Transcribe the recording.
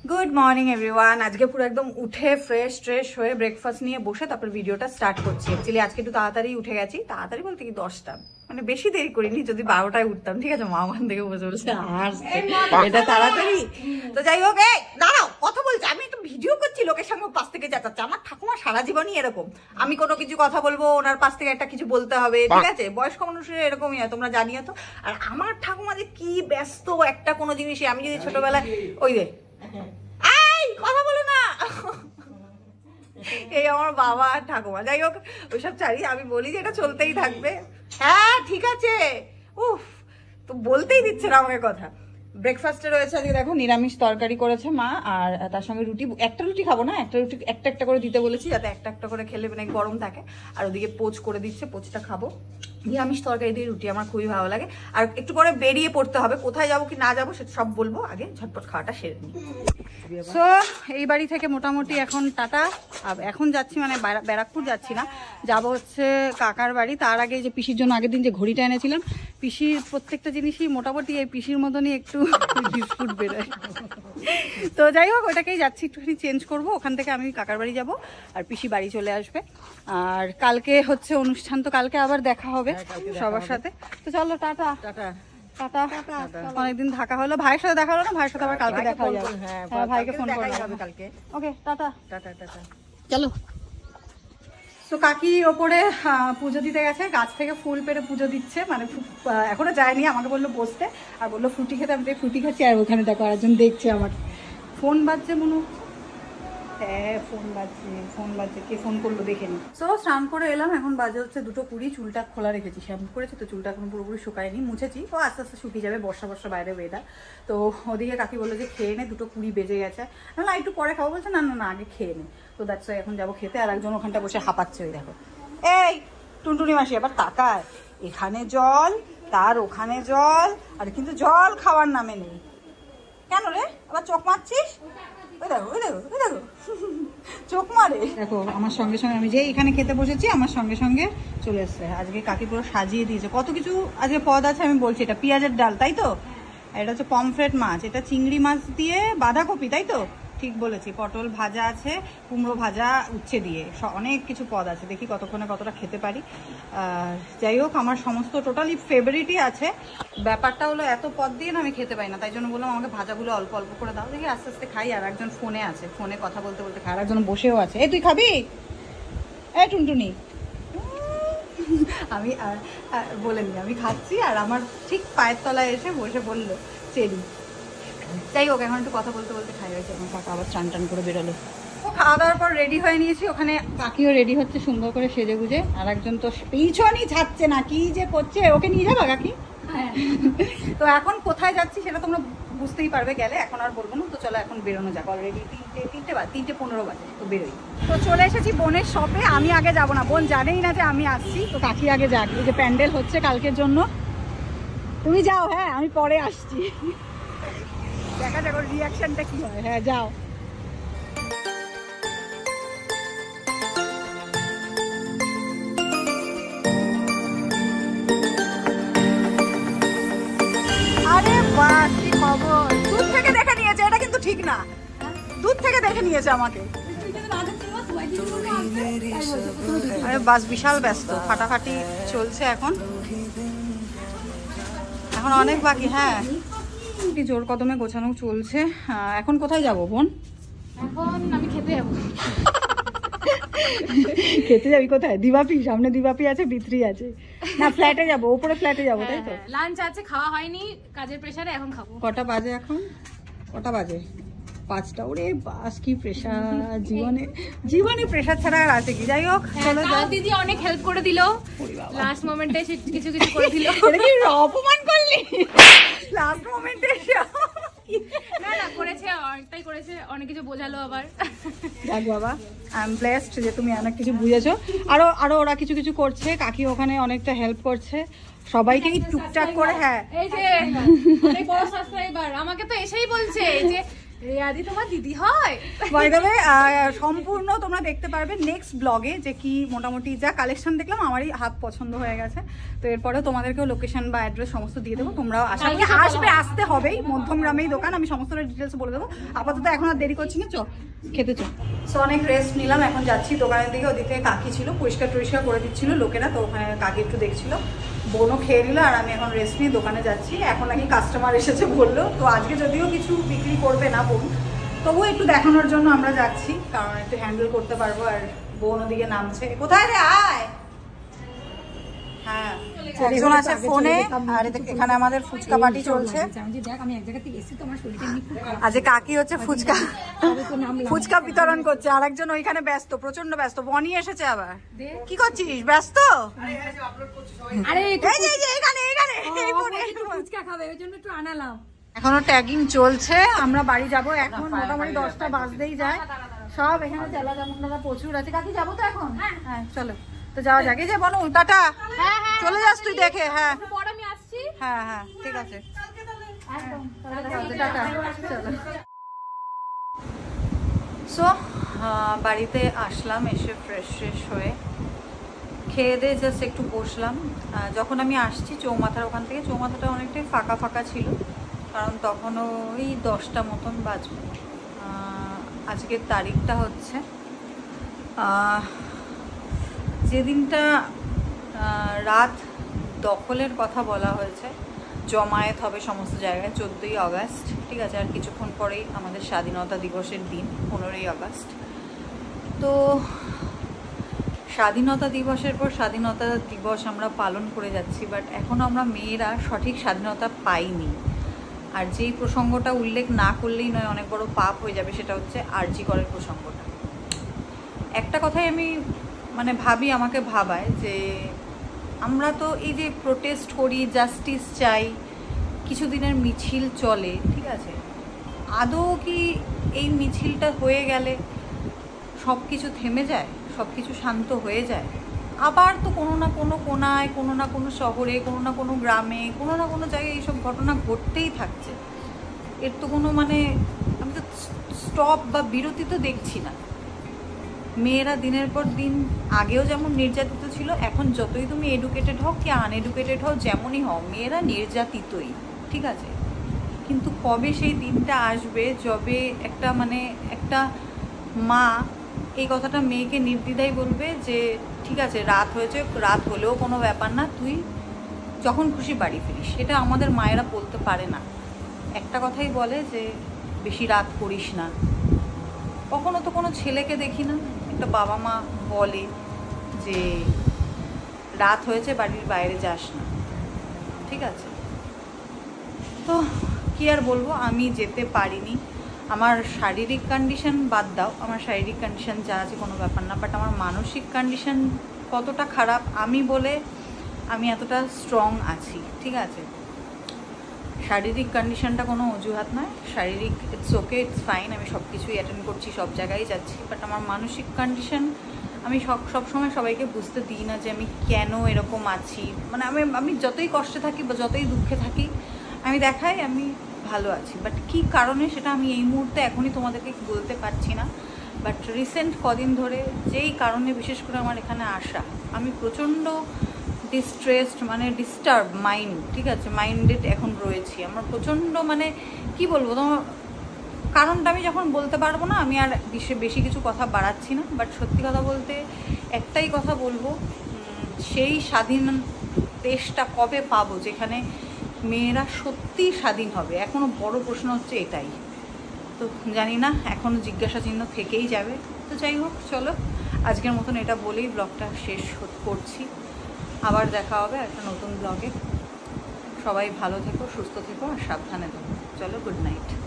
Good morning everyone. আজকে পুরো একদম উঠে ফ্রেশ হয়ে ব্রেকফাস্ট নিয়ে বসে তারপর ভিডিওটা স্টার্ট করছি। অ্যাকচুয়ালি আজকে একটু তাড়াতাড়ি উঠে গেছি, তাড়াতাড়ি বলতে কি 10টা, মানে বেশি দেরি করিনি। যদি 12টায় উঠতাম ঠিক আছে, মা ওখান থেকে বসে বলছে এটা তাড়াতাড়ি। তো যাই হোক, দাঁড়াও কথা বলছি, আমি একটু ভিডিও করছি, লোকের সঙ্গে পাশ থেকে চেঁচাচ্ছে। আমার ঠাকুমা সারা জীবনই এরকম, আমি কোনো কিছু কথা বলবো ওনার পাশ থেকে একটা কিছু বলতে হবে, ঠিক আছে? বয়স্ক মানুষের এরকমই হয়, তোমরা জানিও তো। আর আমার ঠাকুমা যে কি ব্যস্ত একটা কোনো জিনিসে, আমি যদি ছোটবেলায় ওই রে কথা বলো না, এই আমার বাবা আর ঠাকুমা। যাই হোক ওইসব ছাড়ি, আমি বলি যে এটা চলতেই থাকবে। হ্যাঁ ঠিক আছে, উফ তো বলতেই দিচ্ছে না আমাকে কথা। ব্রেকফাস্টে রয়েছে আজকে দেখো নিরামিষ তরকারি করেছে মা, আর তার সঙ্গে রুটি। একটা রুটি খাবো না, একটা রুটি একটা করে দিতে বলেছি, যাতে একটা করে খেলে মানে গরম থাকে। আর ওদিকে পোচ করে দিচ্ছে, পোচটা খাবো। নিরামিষ তরকারি দিয়ে রুটি আমার খুবই ভালো লাগে। আর একটু পরে বেরিয়ে পড়তে হবে, কোথায় যাবো কি না যাবো সেটা সব বলবো, আগে ঝটপট খাওয়াটা সেরে নিই। সো এই বাড়ি থেকে মোটামুটি এখন টাটা। এখন যাচ্ছি মানে ব্যারাকপুর যাচ্ছি না, যাব হচ্ছে কাকার বাড়ি। তার আগে যে পিসির জন্য আগের দিন যে ঘড়িটা এনেছিলাম, পিসির প্রত্যেকটা জিনিসই মোটামুটি এই পিসির মতনই একটু বিস্কুট বেরোয়। তো যাই হোক ওটাকেই যাচ্ছি, একটুখানি চেঞ্জ করবো। ওখান থেকে আমি কাকার বাড়ি যাব, আর পিসি বাড়ি চলে আসবে। আর কালকে হচ্ছে অনুষ্ঠান, তো কালকে আবার দেখা হবে সবার সাথে। তো চলো টাটা টাটা টাটা। অনেকদিন থাকা হলো, ভাইয়ের সাথে দেখা হলো না, ভাইয়ের সাথে আবার কালকে দেখা হয়ে যাবে। হ্যাঁ ভাইকে ফোন করা হবে কালকে। ওকে টাটা টাটা টাটা, চলো। তো কাকি ওপরে পুজো দিতে গেছে, গাছ থেকে ফুল পেড়ে পুজো দিচ্ছে, মানে এখনো যায়নি। আমাকে বললো বসতে, আর বললো ফ্রুটি খেতে। আমি ফ্রুটি খাচ্ছি, আর ওখানে দেখো আরেকজন দেখছে আমার। ফোন বাজছে মনে হচ্ছে, হ্যাঁ ফোন বাজছে, কে ফোন করলো দেখে নি। তো স্নান করে এলাম, এখন বাজে হচ্ছে 2:20। চুলটা খোলা রেখেছি, শ্যাম্পু করেছি তো চুলটা এখন পুরোপুরি শুকায়নি, মুছেছি। ও আস্তে আস্তে শুকিয়ে যাবে, বর্ষা বাইরে ওয়েদার। তো ওদিকে কাকি বললো যে খেয়ে নে, 2:20 বেজে গেছে। না একটু পরে খাবো বলছে, না আগে খেয়ে নে। তো দ্যাটস ওয়াই এখন যাবো খেতে। আর একজন ওখানটা বসে হাঁপাচ্ছে, ওই দেখো। এই টুনটুনি মাসি আবার তাকায়, এখানে জল তার ওখানে জল, আর কিন্তু জল খাওয়ার নামে নেই। কেন রে আবার চোখ মারছিস? ওই দেখো চোখ মারে। দেখো আমার সঙ্গে আমি যে এখানে খেতে বসেছি, আমার সঙ্গে চলে এসছে। আজকে কাকি পুরো সাজিয়ে দিয়েছে, কত কিছু আজকে পদ আছে। আমি বলছি এটা পেঁয়াজের ডাল, তাই তো? এটা হচ্ছে পমফ্রেট মাছ, এটা চিংড়ি মাছ দিয়ে বাঁধাকপি, তাই তো? ঠিক বলেছি। পটল ভাজা আছে, কুমড়ো ভাজা উচ্ছে দিয়ে, অনেক কিছু পদ আছে। দেখি কতক্ষণে কতটা খেতে পারি। যাই হোক আমার সমস্ত টোটালি ফেভারিটই আছে। ব্যাপারটা হলো এত পদ দিয়ে না আমি খেতে পাই না, তাই জন্য বললাম আমাকে ভাজাগুলো অল্প অল্প করে দাও, দেখি আস্তে আস্তে খাই। আর একজন ফোনে আছে, ফোনে কথা বলতে খাই, আর একজন বসেও আছে। এই তুই খাবি? এই টুনটুনি, আমি বলেনি আমি খাচ্ছি। আর আমার ঠিক পায়ের তলায় এসে বসে বললো চেরি। যাই হোক এখন একটু কথা বলতে খাই হয়েছে। আমার কাকা আবার চান করে বেরোলো। ও খাওয়া দাওয়ার পর রেডি হয়ে নিয়েছি, ওখানে কাকিও রেডি হচ্ছে সুন্দর করে সেজে গুজে। আর একজন তো পিছনই ছাড়ছে না, কি যে করছে। ওকে নিয়ে যাবা কাকি? হ্যাঁ। তো এখন কোথায় যাচ্ছি সেটা তোমরা বুঝতেই পারবে গেলে, এখন আর বলবো না। তো চলো এখন বেরোনো যাক, অলরেডি 3:15 বাজে। তো বেরোই। তো চলে এসেছি বোনের শপে। আমি আগে যাব না, বোন জানেই না যে আমি আসছি। তো কাকি আগে যাক, এই যে প্যান্ডেল হচ্ছে কালকের জন্য। তুমি যাও, হ্যাঁ আমি পরে আসছি, দেখা যাক ওর রিয়াকশনটা কি হয়। হ্যাঁ যাও। আরে বাহ কি খবর, দূর থেকে দেখে নিয়েছে। এটা কিন্তু ঠিক না, দূর থেকে দেখে নিয়েছে আমাকে। আরে বাস বিশাল ব্যস্ত, ফাটাফাটি চলছে এখন অনেক বাকি। হ্যাঁ জোর কদমে গোছানো চলছে। এখন কোথায় যাব বোন? এখন আমি খেতে যাবো। খেতে যাবি কোথায়? দিবাপি, সামনে দিবাপি আছে, বিত্রি আছে। না ফ্ল্যাটে যাবো, উপরে ফ্ল্যাটে যাবো, তাই তো? লাঞ্চ আছে, খাওয়া হয়নি কাজের প্রেসারে, এখন খাবো। কটা বাজে এখন? কটা বাজে? 5টা। ওরে বাস কি প্রেসার, জীবনে প্রেসার ছাড়া আর আছে কি? যাই হোক চলো যাও। দিদি অনেক হেল্প করে দিল লাস্ট মোমেন্টে, কিছু করে দিল। এটা কি অপমান করলি লাস্ট মোমেন্টে? না করেছে, অনেকটাই করেছে, অনেক কিছু বোঝালো আবার। দেখ বাবা, আই এম ব্লেসড যে তুমি অনেক কিছু বুঝেছো। আরো ওরা কিছু করছে, কাকি ওখানে অনেকটা হেল্প করছে সবাইকে টুকটাক করে। হ্যাঁ এই যে অনেক বড় সাবস্ক্রাইবার আমাকে তো এসেই বলছে যে রিয়া দাদি তোমার দিদি হয়। বাই দ্য ওয়ে সম্পূর্ণ তোমরা দেখতে পারবে নেক্সট ব্লগে, যে কি মোটামুটি যা কালেকশন দেখলাম আমারই হাত পছন্দ হয়ে গেছে। তো এরপরেও তোমাদেরকেও লোকেশন বা অ্যাড্রেস সমস্ত দিয়ে দেবো, তোমরাও আশা করি আসবে, আসতে হবেই, মধ্যমগ্রামেই দোকান, আমি সমস্ত ডিটেলস বলে দেবো। আপাতত এখন আর দেরি করছি না, চল খেতে চল। সো অনেক রেস্ট নিলাম, এখন যাচ্ছি দোকানের দিকে। ওদিকে কাকি ছিল, পরিষ্কার টরিষ্কার করে দিচ্ছিল লোকেরা, তো ওখানে কাকি একটু দেখছিল, বোনও খেয়ে নিল, আর আমি এখন রেস্ট নিয়ে দোকানে যাচ্ছি। এখন নাকি কাস্টমার এসেছে বললো, তো আজকে যদিও কিছু বিক্রি করবে না বোন, তবুও একটু দেখানোর জন্য আমরা যাচ্ছি, কারণ একটু হ্যান্ডেল করতে পারবো। আর বোন ওদিকে নামছে, কোথায় রে আয়। হ্যাঁ একজন আছে ফোনে, আর এখানে আমাদের ফুচকা পার্টি চলছে। আজকে কাকি হচ্ছে ফুচকা বিতরণ করছে, আর একজন ওইখানে ব্যস্ত, প্রচন্ড ব্যস্ত। বনি এসেছে আবার, কি করছিস, ব্যস্ত? এখনো ট্যাগিং চলছে, আমরা বাড়ি যাব এখন, মোটামুটি 10টা বাজতেই যায়। সব এখানে চেলা চামুন্ডারা প্রচুর আছে। কাকি যাবো তো এখন? হ্যাঁ চলো তো যাওয়া যাক। এই যে বলো টাটা, চলে যাস তুই দেখে। হ্যাঁ হ্যাঁ হ্যাঁ ঠিক আছে, টাটা চলো। সো বাড়িতে আসলাম, এসে ফ্রেশ হয়ে খেয়ে দিয়ে জাস্ট একটু বসলাম। যখন আমি আসছি চৌমাথার ওখান থেকে, চৌমাথাটা অনেকটাই ফাঁকা ফাঁকা ছিল, কারণ তখনও ওই 10টা মতন বাজবে। আজকের তারিখটা হচ্ছে যেদিনটা রাত দখলের কথা বলা হয়েছে, জমায়েত হবে সমস্ত জায়গায়, 14ই আগস্ট, ঠিক আছে। আর কিছুক্ষণ পরেই আমাদের স্বাধীনতা দিবসের দিন, 15ই আগস্ট। তো স্বাধীনতা দিবসের পর স্বাধীনতা দিবস আমরা পালন করে যাচ্ছি, বাট এখনও আমরা মেয়েরা সঠিক স্বাধীনতা পাইনি। আর যেই প্রসঙ্গটা উল্লেখ না করলেই নয়, অনেক বড় পাপ হয়ে যাবে, সেটা হচ্ছে আরজি করের প্রসঙ্গটা। একটা কথাই আমি মানে ভাবি, আমাকে ভাবায় যে আমরা তো এই যে প্রোটেস্ট করি, জাস্টিস চাই, কিছুদিনের মিছিল চলে, ঠিক আছে, আদৌ কি এই মিছিলটা হয়ে গেলে সব কিছু থেমে যায়, সব কিছু শান্ত হয়ে যায়? আবার তো কোনো না কোনো কোনায়, কোনো না কোনো শহরে, কোনো না কোনো গ্রামে, কোনো না কোনো জায়গায় এইসব ঘটনা ঘটতেই থাকছে। এর তো কোনো মানে আমি তো স্টপ বা বিরতি তো দেখছি না। মেয়েরা দিনের পর দিন আগেও যেমন নির্যাতিত ছিল, এখন যতই তুমি এডুকেটেড হও কি আনএডুকেটেড হও, যেমনই হও, মেয়েরা নির্যাতিতই, ঠিক আছে। কিন্তু কবে সেই দিনটা আসবে যবে একটা মা এই কথাটা মেয়েকে নির্দ্বিধায় বলবে যে ঠিক আছে, রাত হয়েছে, রাত হলেও কোনো ব্যাপার না, তুই যখন খুশি বাড়ি ফিরিস। এটা আমাদের মায়েরা বলতে পারে না। একটা কথাই বলে যে বেশি রাত করিস না। কখনো তো কোনো ছেলেকে দেখি না একটা বাবা মা বলে যে রাত হয়েছে, বাড়ির বাইরে যাস না, ঠিক আছে। তো কি আর বলবো, আমি যেতে পারিনি। আমার শারীরিক কন্ডিশন বাদ দাও, আমার শারীরিক কন্ডিশন যা আছে কোনো ব্যাপার না, বাট আমার মানসিক কন্ডিশন কতটা খারাপ আমি বলে আমি এতটা স্ট্রং আছি, ঠিক আছে। শারীরিক কন্ডিশনটা কোনো অজুহাত নয়, শারীরিক ইটস ওকে, ইটস ফাইন, আমি সব কিছুই অ্যাটেন্ড করছি, সব জায়গায় যাচ্ছি, বাট আমার মানসিক কন্ডিশন আমি সবসময় সবাইকে বুঝতে দিই না যে আমি কেন এরকম আছি। মানে আমি যতই কষ্টে থাকি বা যতই দুঃখে থাকি, আমি দেখাই আমি ভালো আছি, বাট কী কারণে সেটা আমি এই মুহূর্তে এখনই তোমাদেরকে বলতে পারছি না। বাট রিসেন্ট কদিন ধরে যেই কারণে বিশেষ করে আমার এখানে আসা, আমি প্রচণ্ড ডিস্ট্রেসড, মানে ডিস্টার্ব মাইন্ড, ঠিক আছে, মাইন্ডেড এখন রয়েছি। আমার প্রচণ্ড মানে কি বলবো তোমার, কারণটা আমি যখন বলতে পারবো না, আমি আর বেশি কিছু কথা বাড়াচ্ছি না। বাট সত্যি কথা বলতে একটাই কথা বলবো, সেই স্বাধীন দেশটা কবে পাবো যেখানে মেয়েরা সত্যিই স্বাধীন হবে? এখনও বড় প্রশ্ন হচ্ছে এটাই। তো জানি না, এখনও জিজ্ঞাসা চিহ্ন থেকেই যাবে। তো যাই হোক, চলো আজকের মতন এটা বলেই ব্লগটা শেষ করছি। আবার দেখা হবে একটা নতুন ব্লগে। সবাই ভালো থেকো, সুস্থ থেকো, আর সাবধানে থেকো। চলো, গুড নাইট।